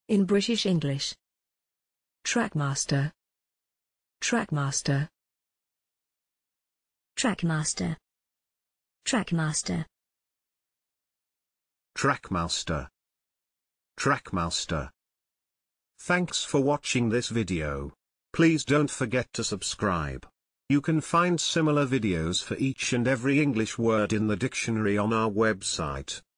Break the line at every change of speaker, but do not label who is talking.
In British English. Trackmaster. Trackmaster.
Trackmaster. Trackmaster.
Trackmaster. Trackmaster. Thanks for watching this video. Please don't forget to subscribe. You can find similar videos for each and every English word in the dictionary on our website.